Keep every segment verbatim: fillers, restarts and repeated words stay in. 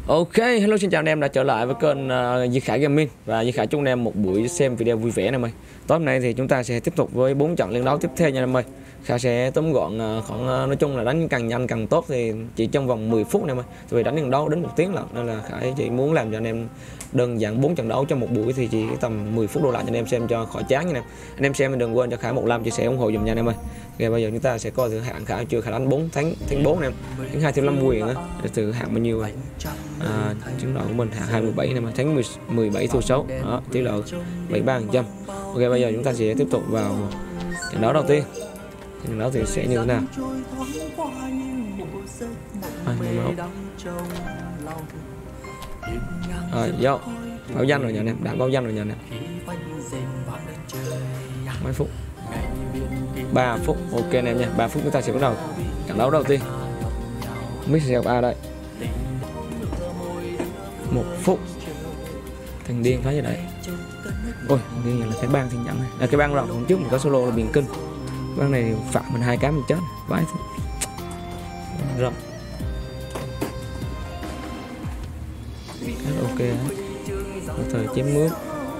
Ok, hello xin chào anh em đã trở lại với kênh uh, Duy Khải Gaming. Và Duy Khải chúc anh em một buổi xem video vui vẻ em ơi. Tối hôm nay thì chúng ta sẽ tiếp tục với bốn trận liên đấu tiếp theo nha em ơi. Khải sẽ tóm gọn uh, khoảng uh, nói chung là đánh càng nhanh càng tốt, thì chỉ trong vòng mười phút em ơi. Vì đánh liên đấu đến một tiếng lận, nên là Khải chỉ muốn làm cho anh em đơn giản bốn trận đấu trong một buổi thì chỉ tầm mười phút đổ lại cho anh em xem cho khỏi chán nha em. Anh em xem đừng quên cho Khải một like chia sẻ ủng hộ dùm nha anh em ơi. Ok, bây giờ chúng ta sẽ coi thử hạng Khải chưa. Khải đánh bốn tháng tháng bốn em, tháng hai thêm năm quyền á, từ hạng bao nhiêu rồi. À, chứng đội của mình hạng hai mươi bảy này mà tháng mười bảy thua sáu đó, tỷ lệ bảy mươi ba phần trăm. Ok, bây giờ chúng ta sẽ tiếp tục vào trận đấu đầu tiên. Trận đấu thì sẽ như thế nào? Rồi, vô báo danh rồi nhà em, đã báo danh rồi nhà em. Mấy phút? ba phút. Ok anh em nha, ba phút chúng ta sẽ bắt đầu trận đấu đầu tiên. Mixel A đây. Một phút. Thằng điên phá ra đây. Ôi, điên là cái bang thiên nhận này. À, cái bang rộng hôm trước mình có solo là biển kinh. Bang này phạm mình hai cái mình chết. Vãi thôi. Rộng. Ok á. Một thời chém mướp.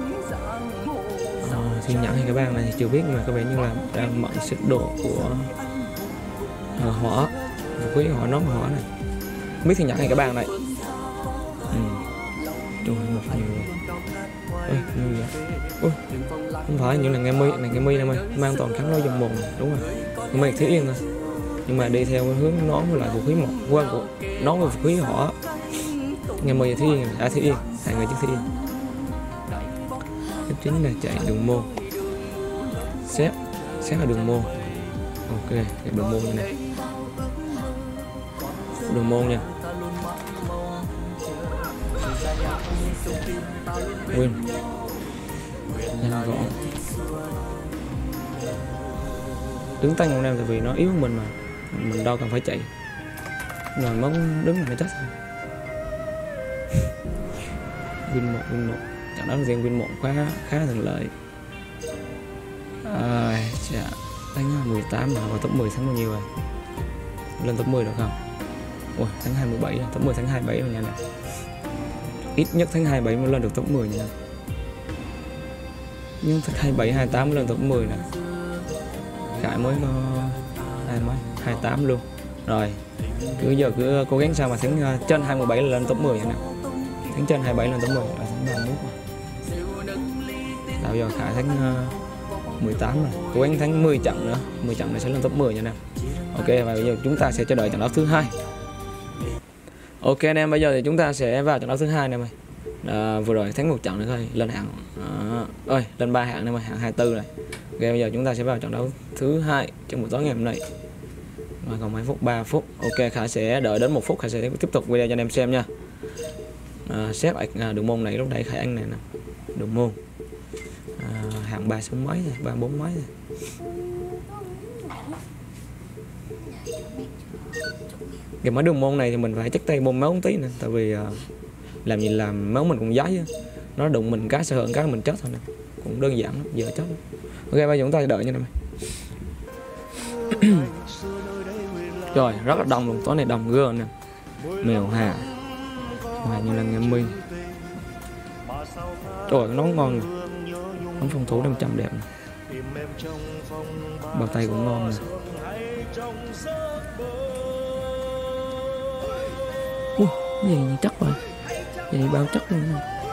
À, thiên nhận hay cái bang này thì chưa biết, mà có vẻ như là đang mận xích độ của à, hỏa. Vũ khí hỏa nóng hỏa này. Không biết thiên nhận hay cái bang này. Ừ. Trời, một nhiều. Ê, như vậy. Ui, không phải những là nghe mi, này nghe mi em ơi, mang toàn kháng nói dòng mồm, đúng rồi. Nhưng mà Thúy Yên thôi. Nhưng mà đi theo hướng nón với lại vũ khí một quên của nón với vũ khí hỏa. Nghe mi Thúy Yên, à Thúy Yên, hai người chứ Thúy Yên. Tiếp chính là chạy đường môn. Xếp, xếp là đường môn. Ok, cái đường môn này. Đường môn nha. Win nhanh gọn, đứng tay con em tại vì nó yếu mình mà mình đâu cần phải chạy, rồi mong đứng là nó chết thôi. Win một win một trận đấu đầu tiên win một khá khá thuận lợi. À, chà, tháng mười tám mà vào top mười tháng bao nhiêu rồi, lên top mười được không? Ôi, tháng hai mươi bảy rồi, top mười tháng hai mươi bảy rồi nha nè. Ít nhất tháng hai mươi bảy mới lên được top mười nha. Nhưng tháng hai mươi bảy, hai mươi tám mới lên top mười nè. Khải mới có hai mấy, hai mươi tám luôn. Rồi, cứ giờ cứ cố gắng sao mà tháng trên hai mươi bảy là lên top mười nè. Tháng trên hai mươi bảy lên top mười là tháng ba mươi mốt rồi. Bây giờ Khải tháng mười tám rồi. Cố gắng tháng mười trận nữa, mười trận này sẽ lên top mười nha nè. Ok, và bây giờ chúng ta sẽ chờ đợi trận đấu thứ hai. Ok anh em, bây giờ thì chúng ta sẽ vào trận đấu thứ hai này mày. À, vừa rồi thắng một trận nữa thôi, lên hạng à, ơi lên ba hạng này mà hạng hai mươi tư rồi. Ok, bây giờ chúng ta sẽ vào trận đấu thứ hai trong buổi tối ngày hôm nay. Và còn mấy phút, ba phút. Ok, Khải sẽ đợi đến một phút, Khải sẽ tiếp tục video cho anh em xem nha. À, xếp à, đường môn này lúc nãy Khải ăn này nè, đường môn à, hạng ba sáu mấy rồi, ba bốn mấy rồi. Cái mấy đường môn này thì mình phải chắc tay bơm máu một tí nè, tại vì uh, làm gì làm máu mình cũng giấy á, nó đụng mình cái sợ hơn cái mình chết thôi nè, cũng đơn giản lắm, giờ chết lắm. Ok, bây giờ chúng ta đợi nha em. Rồi, rất là đông luôn, tối này đông gơ nè, mèo hà, mà như là nghe mi. Trời, nó ngon, nó phòng thủ năm trăm đẹp nè, bao tay cũng ngon nè. Ui, cái gì như chắc rồi, vậy bao chắc luôn.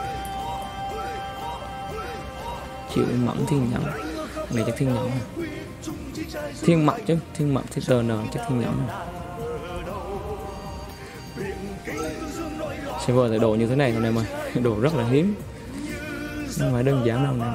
Chịu mẫn thiên nhẫn, này chắc thiên nhẫn này. Thiên mật chứ, thiên mật thì tờ nờ chắc thiên nhẫn này. Server tại đồ như thế này thôi em ơi, đồ rất là hiếm, không phải đơn giản đâu nè.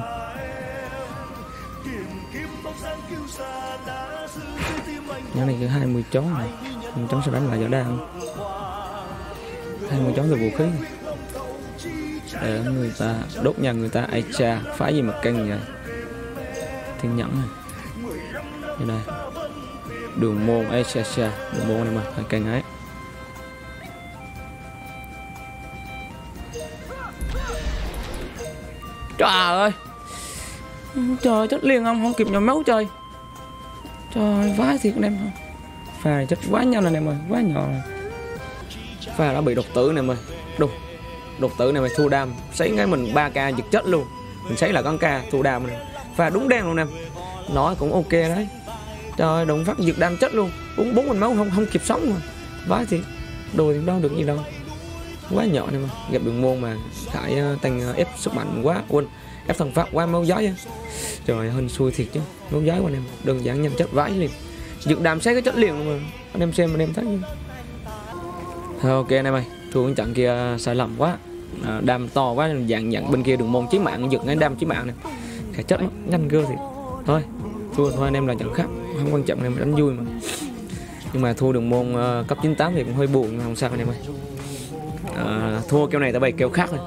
Nhóm này cứ hai mươi chó này, hai mươi chó sẽ đánh lại võ đa không? hai mươi chó từ vũ khí để người ta đốt nhà người ta. Ai cha, phá gì mà căng vậy? Thiên nhẫn này, như đây đường môn. Ai cha cha, đường môn này mà phải căng ấy. Trời ơi, trời chết liền không, không kịp nhồi máu chơi. Trời, vãi thiệt anh em không? Pha này chết quá nhanh anh em ơi, quá nhỏ rồi. Pha đã bị độc tử anh em ơi. Đồ đột tử này mày thua đam, sấy ngay mình ba k giật chết luôn. Mình sấy là con k thua đam này. Pha đúng đen luôn em. Nói cũng ok đấy. Trời, đồng phát giật đam chết luôn. Uống bốn mình máu không không kịp sống mà. Vãi thì đồ thì đâu được gì đâu. Quá nhỏ này mà. Gặp đường môn mà Khải tăng ép sức mạnh quá, quên ép thần pháp quá máu giói á. Trời, hên xui thiệt chứ. Máu giói anh em, đơn giản nhanh chết vãi liền. Giật đam sấy cái chết liền luôn mà. Anh em xem anh em thấy. Thôi, ok anh em ơi, thua cái trận kia sai lầm quá. À, đam to quá, dạng dạng bên kia đường môn chí mạng, giật cái đam chí mạng này. Khải chết mất, nhanh cơ thì thôi thua thôi anh em, là trận khác không quan trọng, anh em đánh vui mà. Nhưng mà thua đường môn uh, cấp chín tám thì cũng hơi buồn, không sao anh em ơi. À, thua kêu này tại bày kêu khác rồi,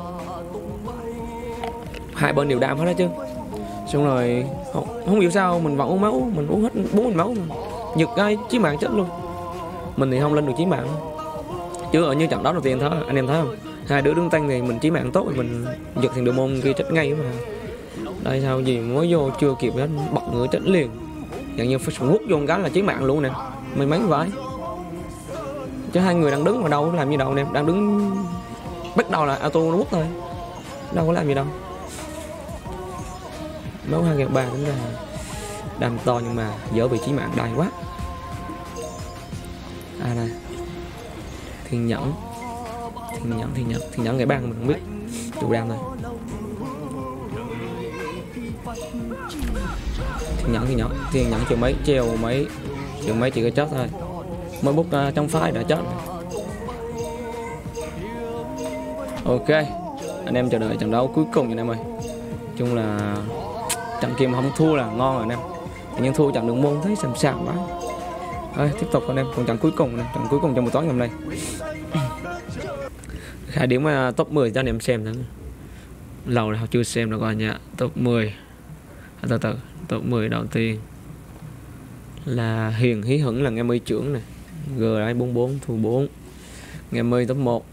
hai bên đều đam hết đó chứ. Xong rồi không, không hiểu sao mình vẫn uống máu, mình uống hết bốn nghìn máu mà giật cái chí mạng chết luôn. Mình thì không lên được chí mạng chứ ở như trận đó đầu tiên thôi anh em thấy không, hai đứa đứng tăng thì mình chí mạng tốt thì mình giật thì đường môn kia chết ngay mà. Đây sao gì mới vô chưa kịp nó bật ngựa chết liền, dạng như phải quất vô một cái là chí mạng luôn nè, may mắn vãi. Chứ hai người đang đứng mà đâu có làm gì đâu nè, đang đứng bắt đầu là auto nó quất thôi, đâu có làm gì đâu. Máu hai ngàn ba tính ra đam to nhưng mà dở vị trí mạng đầy quá. À này thiên nhẫn, thiên nhẫn thiên nhẫn thiên nhẫn ngày ban mình không biết, chủ đam thôi. Thiên nhẫn thiên nhẫn thiên nhẫn chiều mấy treo mấy chiều mấy chỉ có chết thôi, mới bút uh, trong phái đã chết. Ok anh em chờ đợi trận đấu cuối cùng anh em ơi. Chung là trận kia mà không thua là ngon rồi anh em, nhưng thua trận đường môn thấy sầm sàm quá. Thôi tiếp tục anh em, còn trận cuối cùng này, trận cuối cùng trong buổi tối ngày hôm nay. Khải điểm uh, top mười cho anh em xem thử. Lâu rồi chưa xem được coi nha. Top mười à, từ từ top mười đầu tiên là Hiền Hí Hửng là nghe mươi trưởng này, G đấy bốn bốn thu bốn, nghe mươi top một.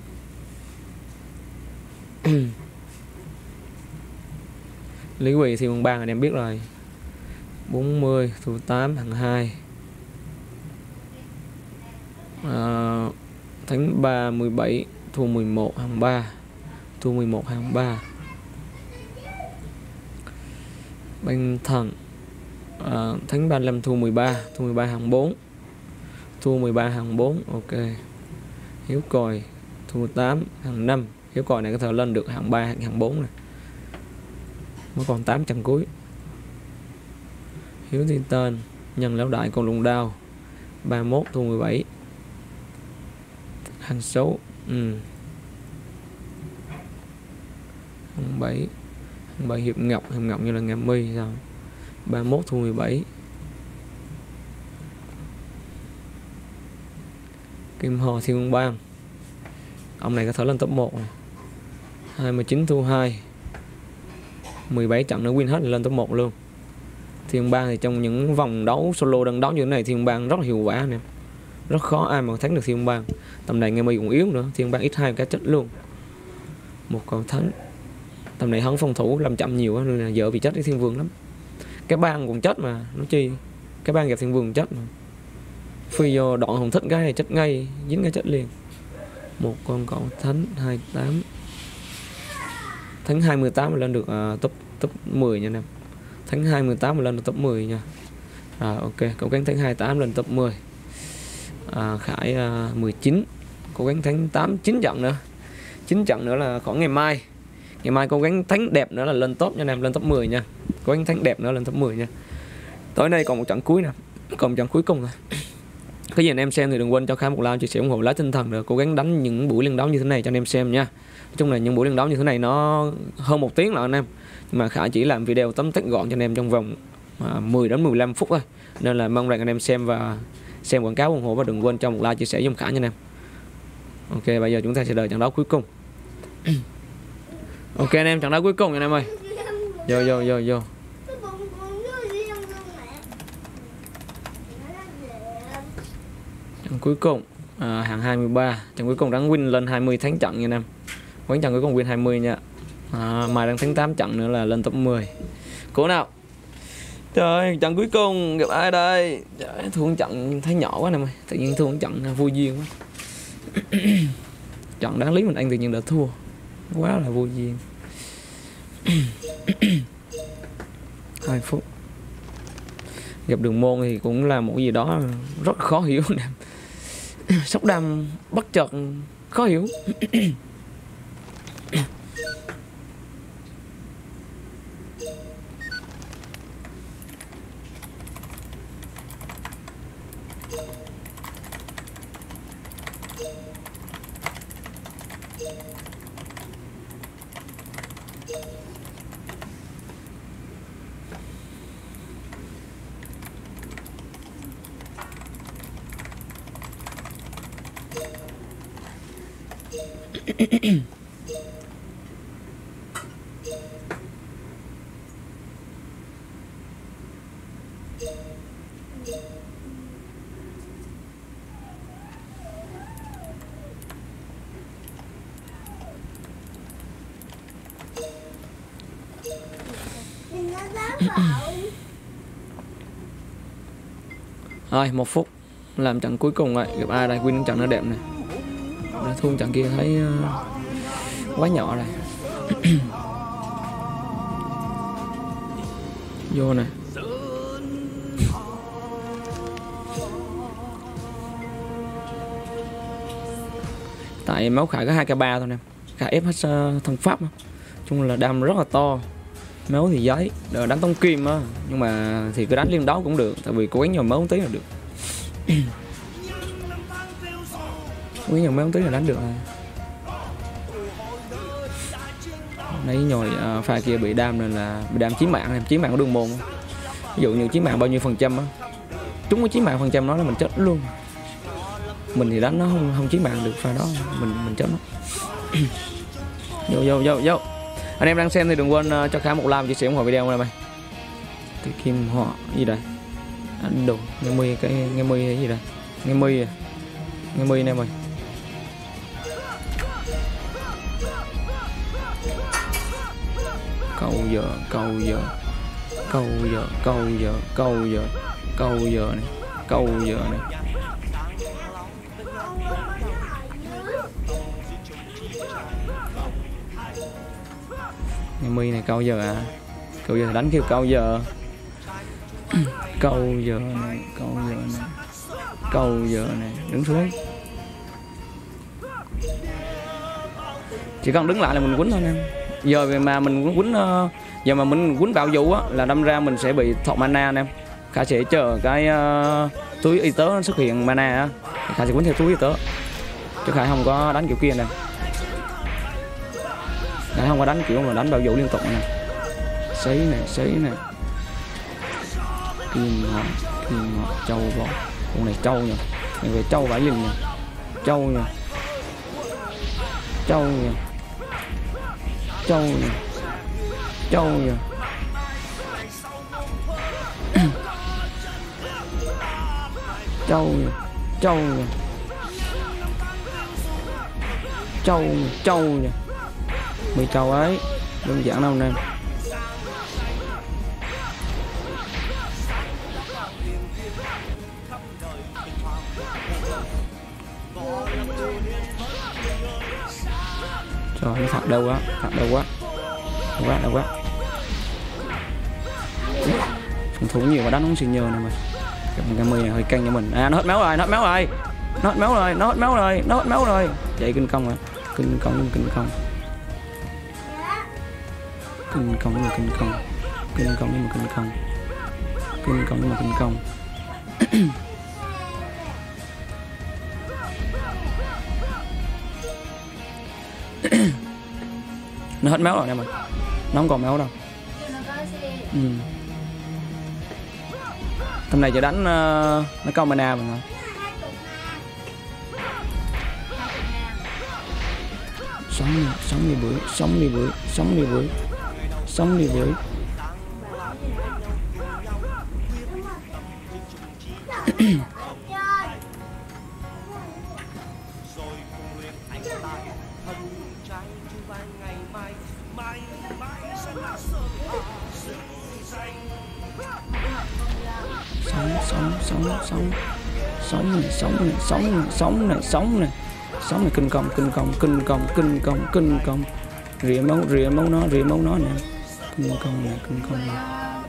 Lý Quỳ thì mùng ba anh em biết rồi, bốn mươi thu tám hàng hai. À, Thánh ba mười bảy thu mười một hàng ba, thu mười một hàng ba. Banh Thần à, Thánh ba mươi lăm thu mười ba, thu mười ba hàng bốn, thu mười ba hàng bốn. Ok. Hiếu Còi thu tám hàng năm. Hiếu Còi này có thể lên được hàng ba hàng bốn này, mới còn tám trận cuối. Hiếu Thiên Tên nhân lão đại còn lùng đao ba mươi mốt thu mười bảy hàng số. Ừ. Hàng bảy hàng bảy Hiệp Ngọc, Hiệp Ngọc như là ngày mươi sao, ba mươi mốt thu mười bảy. Kim Hồ Thiên Bang, ông này có thể lên top một này, hai mươi chín thu hai, mười bảy trận nữa win hết lên top một luôn. Thiên Bang thì trong những vòng đấu solo đơn đấu như thế này Thiên Bang rất là hiệu quả nè, rất khó ai mà thắng được Thiên Bang. Tầm này nghe mày cũng yếu nữa, Thiên Bang x hai cái chết luôn. Một cầu thánh, tầm này hắn phòng thủ làm chậm nhiều nên là dở bị chết với Thiên Vương lắm. Cái bang cũng chết mà, nó chi cái bang gặp Thiên Vương chết mà. Phi vô đoạn hồng thích cái này chết ngay, dính cái chết liền. Một con cầu thánh hai mươi tám, thánh hai mươi tám mà lên được uh, top top mười nha anh em. Thánh hai mươi tám mà lên được top mười nha. Rồi ok, cố gắng thánh hai mươi tám lên top mười. À, Khải uh, mười chín, cố gắng thánh tám chín trận nữa. chín trận nữa là khoảng ngày mai. Ngày mai cố gắng thánh đẹp nữa là lên top nha anh em, lên top mười nha. Cố gắng thánh đẹp nữa lên top mười nha. Tối nay còn một trận cuối nè, còn một trận cuối cùng rồi. Cái gì anh em xem thì đừng quên cho Khải một like, chia sẻ ủng hộ, lá tinh thần, rồi cố gắng đánh những buổi liên đấu như thế này cho anh em xem nha. Nói chung là những buổi liên đấu như thế này nó hơn một tiếng là anh em, nhưng mà Khải chỉ làm video tóm tắt gọn cho anh em trong vòng à, mười đến mười lăm phút thôi, nên là mong rằng anh em xem và xem quảng cáo ủng hộ, và đừng quên cho một like chia sẻ giùm Khải nha anh em. Ok, bây giờ chúng ta sẽ đợi trận đấu cuối cùng. Ok anh em, trận đấu cuối cùng anh em ơi. Vô vô vô vô. Trận cuối cùng à, hàng hai mươi ba, trận cuối cùng đáng win lên hai mươi tháng trận nha anh em. Quán trận cuối cùng win hai mươi nha. À, mai đang tháng tám trận nữa là lên top mười. Cố nào. Trời, trận cuối cùng gặp ai đây? Trời, thua trận thấy nhỏ quá nè mày, tự nhiên thua trận vô duyên quá. trận đáng lý mình ăn tự nhiên đã thua, quá là vô duyên. Hai phút gặp Đường Môn thì cũng là một gì đó rất khó hiểu. Sóc Đam bất chợt khó hiểu. Rồi một phút làm trận cuối cùng rồi, gặp ai đây? Win trận nó đẹp này, đã thua trận kia thấy uh, quá nhỏ rồi. Vô nè, tại máu Khải có hai k ba thôi nè, Khải ép hết uh, thân pháp, chung là đam rất là to. Máu thì giấy, đỡ đánh tông kim á, nhưng mà thì cứ đánh liên đấu cũng được, tại vì cố gắng nhồi máu một tí là được. Cố gắng nhồi máu một tí là đánh được rồi. Nãy nhồi uh, pha kia bị đam nên là bị đam chí mạng, em chí mạng của Đường Môn. Ví dụ như chí mạng bao nhiêu phần trăm á, trúng cái chí mạng phần trăm đó là mình chết luôn. Mình thì đánh nó không không chí mạng được pha đó, mình mình chết nó. Vô vô vô vô. Anh em đang xem thì đừng quên uh, cho Khải một like, chia sẻ ủng hộ video này mày. Cái kim họ gì đây? Anh đồ nghe mi cái nghe mi cái gì đây? Nghe mi nghe mi nè mày. Câu giờ câu giờ câu giờ câu giờ câu giờ câu giờ này câu giờ này. Nghe mi này câu giờ à, câu giờ đánh kêu câu giờ. Câu giờ này, câu giờ này, câu giờ này, đứng xuống. Chỉ cần đứng lại là mình quýnh thôi em. Giờ mà mình quýnh giờ mà mình quýnh bạo dụ á là đâm ra mình sẽ bị thọ mana em. Khải sẽ chờ cái uh, túi y tớ xuất hiện mana á, Khải sẽ quýnh theo túi y tớ, chứ Khải không có đánh kiểu kia nè. Khải không có đánh kiểu mà đánh bạo dụ liên tục nè. Sấy nè, sấy nè. Kim ngọc, kim ngọc, trâu bò. Con này trâu nha, này về trâu vãi lình nha, trâu nha, trâu nha, trâu nha, trâu nha. Trâu nha, trâu nha, trâu nha, trâu nha. Mười trâu ấy, đơn giản đâu nè. Trời, nó thật đâu quá, thật đâu quá, đâu quá, đâu quá. Phòng thủ nhiều mà đánh không xuyên nhờ này mà. Cái mươi này hơi căng cho mình. À, nó hết máu rồi, nó hết máu rồi, nó hết máu rồi, nó hết máu rồi, nó hết máu rồi. Chạy kinh công rồi, kinh công, kinh công, kinh công nhưng mà kinh công, kinh công nhưng mà kinh công, kinh công nhưng mà kinh công. Nó hết máu rồi em ơi, nó không còn máu đâu. Ừ. Hôm nay chỉ đánh uh, nó câu mana mà thôi. Sống đi, sống đi bưởi, sống đi bưởi, sống đi bưởi, sống đi bưởi. Sống sống sống sống sống này, sống này, sống này, sống này, Sống này kinh công, kinh công, kinh công, kinh công, kinh công. Rỉa máu, rỉa máu nó, rỉa máu nó nè. Kinh công nè, kinh công nè.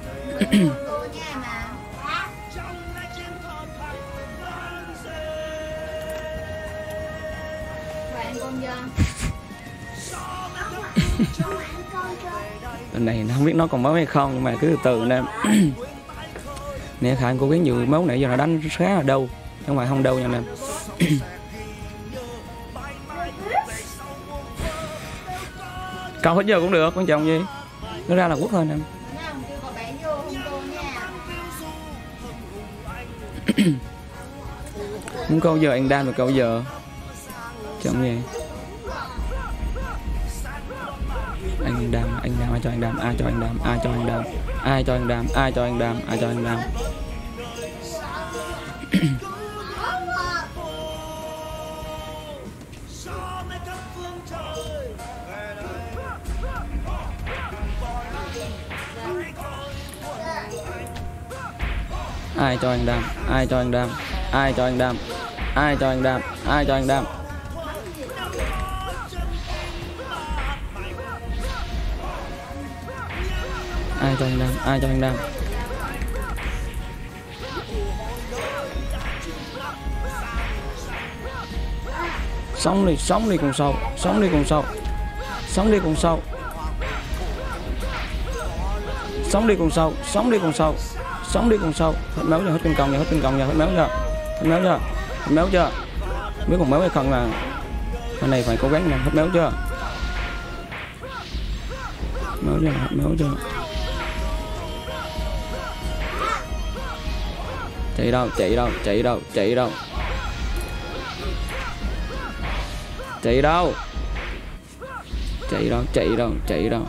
Lần này nó không biết nó còn máu hay không, nhưng mà cứ từ từ nè. Nè Khải cố gắng giữ máu nãy giờ nó đánh khá là đâu, nhưng mà không đâu nha nè. Câu hết giờ cũng được, quan trọng gì nó ra là quốc thôi nè. Muốn câu giờ anh đam được câu giờ chậm gì anh đam, anh đam, ai cho anh đam, ai cho anh đam, ai cho anh đam, ai cho anh đam, ai cho anh đam, ai cho anh đam. Ai cho anh đam, ai cho anh đam, ai cho anh đam, ai cho anh đam, ai cho anh đam. Ai cho anh đam, ai cho anh đam. Sống đi, sống đi cùng sâu, sống đi cùng sâu, sống đi cùng sâu, sống đi cùng sâu, sống đi cùng sâu, sống đi cùng sâu. Hết máu rồi, hết kinh công rồi, hết kinh công rồi, hết máu chưa, hết máu chưa, hết máu chưa. Biết còn máu hay không là bên này phải cố gắng nè. Hết máu chưa, máu chưa, hết máu chưa. Chạy đâu, chạy đâu, chạy đâu, chạy đâu, chạy đâu, chạy đâu, chạy đâu, chạy đâu,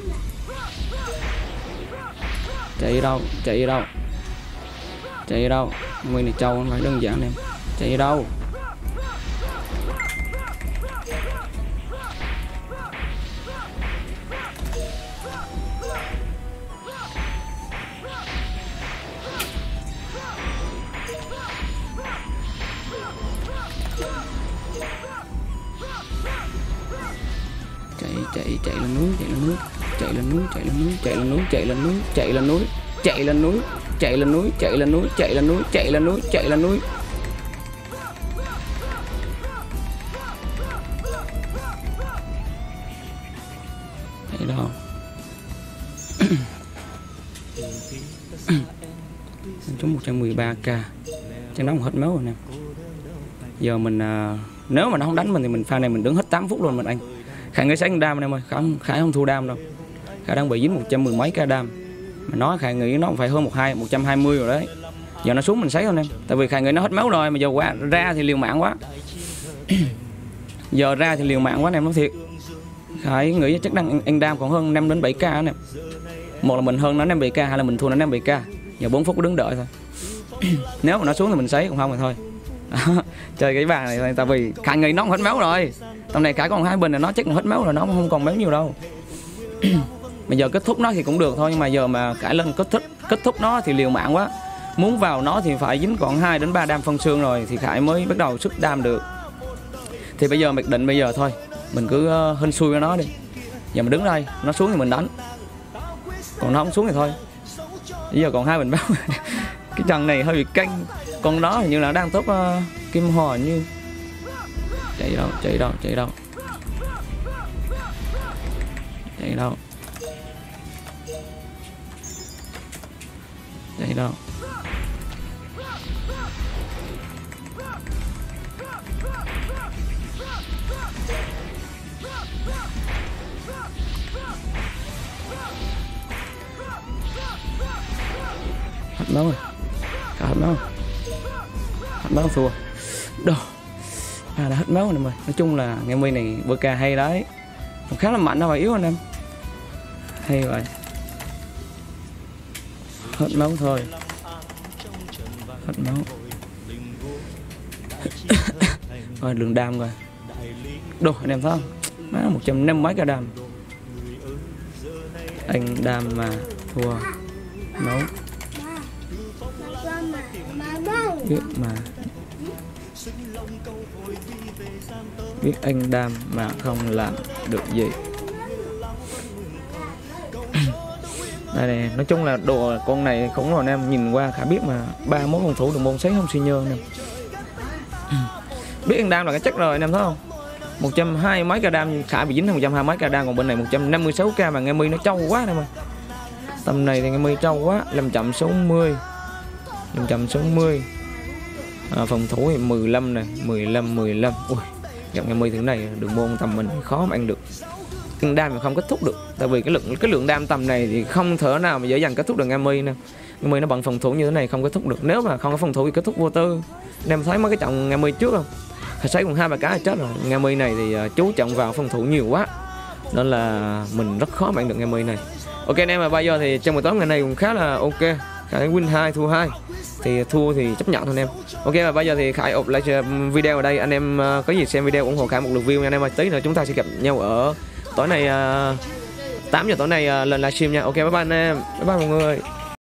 chạy đâu, chạy đâu, chạy đâu. Nguyên này trâu không phải đơn giản em. Chạy đâu, chạy chạy lên núi, chạy lên núi, chạy lên núi, chạy lên núi, chạy lên núi, chạy lên núi, chạy lên núi, chạy lên núi, chạy lên núi, chạy lên núi, chạy lên núi, chạy lên núi, chạy lên núi. Thấy đâu? Trúng một trăm mười ba k. Chắc nó hết máu rồi nè. Giờ mình nếu mà nó không đánh mình thì mình pha này mình đứng hết tám phút luôn mình anh. Khải nghĩ sáng đam em ơi, Khải không, Khải không thua đam đâu. Khải đang bị dính một trăm mười mấy k đam. Mà nói Khải nghĩ nó phải hơn một hai, một trăm hai mươi rồi đấy. Giờ nó xuống mình sấy thôi em. Tại vì Khải nghĩ nó hết máu rồi mà giờ qua ra thì liều mạng quá. Giờ ra thì liều mạng quá em nói thiệt. Khải nghĩ chắc đang anh đam còn hơn năm đến bảy k nè. Một là mình hơn nó năm bảy k, hai là mình thua nó năm bảy k. Giờ bốn phút đứng đợi thôi. Nếu mà nó xuống thì mình sấy, còn không thì thôi. Chơi cái bàn này thôi, tại vì Khải nghĩ nó không hết máu rồi. Tầm này Khải còn hai bình là nó chắc hết máu rồi, nó không còn máu nhiều đâu. Mà giờ kết thúc nó thì cũng được thôi, nhưng mà giờ mà Khải lên kết thúc kết thúc nó thì liều mạng quá. Muốn vào nó thì phải dính còn hai đến ba đam phân xương rồi thì Khải mới bắt đầu xuất đam được. Thì bây giờ mặc định bây giờ thôi, mình cứ uh, hên xui với nó đi. Giờ mình đứng đây, nó xuống thì mình đánh. Còn nó không xuống thì thôi. Bây giờ còn hai bình máu. Cái trận này hơi bị căng. Còn đó hình như là đang top uh, kim hòa như. Chạy đâu, chạy đâu, chạy đâu. Chạy đâu. Chạy đâu. Hết máu rồi. Cả hết máu. Hết máu thua. Đồ. À là hết máu rồi em ơi. Nói chung là game win này bê ca hay đấy. Cũng khá là mạnh đâu phải yếu anh em. Hay vậy. Hết máu thôi. Hết máu. Rồi lượng đam rồi. Đồ anh em thấy không? Má một trăm năm mấy cái đam. Anh đam mà thua máu. Biết mà. biết anh đam mà không làm được gì. Đây này, nói chung là đồ con này cũng rồi anh em nhìn qua khả biết mà ba mươi mốt phòng thủ được môn sấy không suy nhơ nè. Biết anh đam là cái chắc rồi anh em thấy không? một trăm hai mươi mấy k đam, khả bị dính một trăm hai mươi mấy k đam, còn bên này một trăm năm mươi sáu k mà nghe mi nó trâu quá nè mà. Tầm này thì nghe mi trâu quá, năm trăm sáu mươi. năm trăm sáu mươi. À, phòng thủ thì mười lăm này, mười lăm mười lăm. Ui, gặp nghe mi thứ này đường môn tầm mình khó mà ăn được. Cái đam mà không kết thúc được, tại vì cái lượng cái lượng đam tầm này thì không thể nào mà dễ dàng kết thúc được nghe mi nè. Nghe mi nó bận phòng thủ như thế này không kết thúc được. Nếu mà không có phòng thủ thì kết thúc vô tư. Em thấy mấy cái trận nghe mi trước không? Phải sấy còn hai ba cái là chết rồi. Nghe mi này thì chú trọng vào phòng thủ nhiều quá, nên là mình rất khó mà ăn được nghe mi này. Ok anh em, mà bây giờ thì trong buổi tối ngày này cũng khá là ok. Khải win hai thua hai, thì thua thì chấp nhận thôi anh em. Ok, và bây giờ thì Khải ộp lại video ở đây. Anh em có gì xem video ủng hộ Khải một lượt view nha anh em ơi. Tí nữa chúng ta sẽ gặp nhau ở tối nay, tám giờ tối nay lên livestream nha. Ok, bye bye anh em, bye bye mọi người.